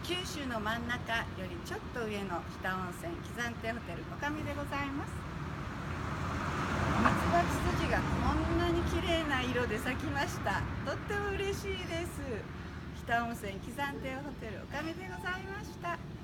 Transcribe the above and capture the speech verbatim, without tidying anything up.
九州の真ん中よりちょっと上の日田温泉喜山亭ホテル女将でございます。ミツバツツジがこんなに綺麗な色で咲きました。とっても嬉しいです。日田温泉喜山亭ホテル女将でございました。